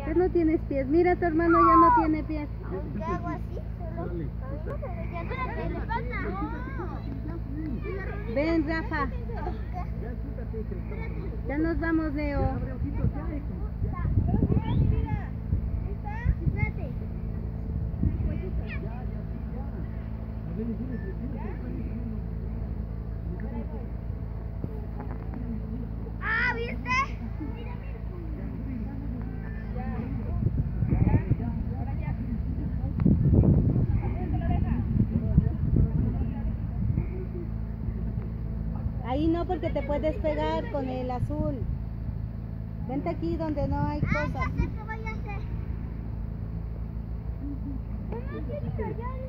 Que no tienes pies. Mira, tu hermano ya no tiene pies. Aunque hago así, solo ya no tiene pata. Ven, Rafa. Ya nos vamos, Leo. Ah, ¿viste? Ahí no, porque te puedes pegar con el azul. Vente aquí donde no hay cosas. Ya sé qué voy a hacer.